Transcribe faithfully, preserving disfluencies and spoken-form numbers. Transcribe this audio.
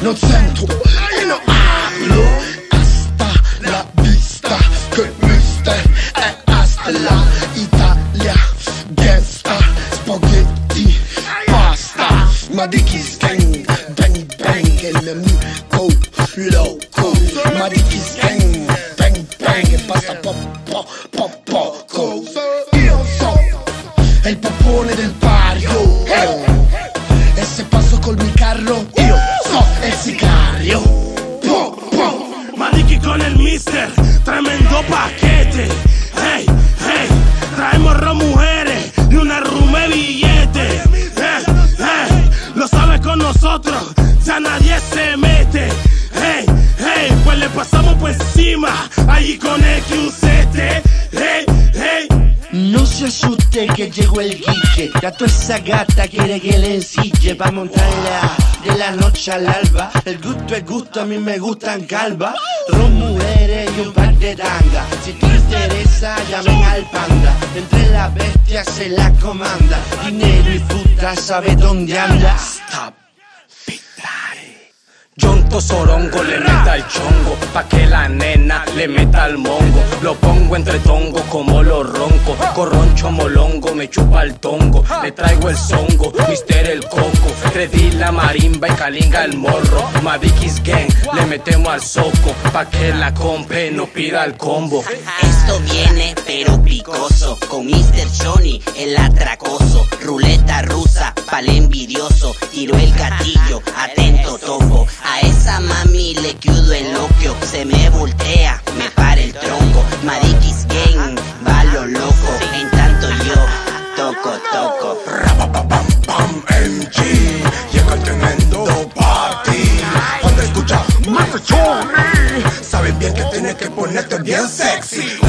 no siento y no hablo. Hasta la vista, que viste, e hasta la Italia, gesta, spaghetti, pasta, Madikis gang, bang bang, el nemico loco, Madikis gang, bang bang, e basta po po po poco. Io so, è il popone del barrio, eh. E se passo col mio carro, io so, è il sicario. Po po. Madiki con el mister, tremendo paquete. Hey, hey, traemos dos mujeres y una rume billete. Hey, hey, lo sabe con nosotros, ya nadie se mete. Hey, hey, pues le pasamos por encima, allí con el Q siete. Hey, hey. No se asuste que llegó el guille, ya toda esa gata quiere que le ensille pa' montarla de la noche al alba. El gusto es gusto, a mí me gustan calvas, dos mujeres y un par de tangas. Si te interesa, llamen al panda, entre las bestias se la comanda. Dinero y puta sabe dónde anda. Stop, Big Daddy. Yonto Sorongo le meta el chongo, pa' que la nena le meta el mongo. Lo pongo entre tongo como lo ronco, corroncho molongo, me chupa el tongo. Le traigo el zongo, mister el coco, Freddy la marimba y Kalinga el morro. Madikis gang, le metemos al soco, pa' que la compe no pida el combo. Esto viene pero picoso, con mister Johnny el atracoso. Ruleta rusa, pa'l envidioso, tiró el gatillo, atento topo. A esa mami le quedo el loquio, se me voltea, me para el tronco. Madikis gang, va lo loco, en tanto yo toco, toco. Rapapapam, pam, M G, llega el tremendo party. Cuando escucha Master Johnny, sabes bien que tienes que ponerte bien sexy.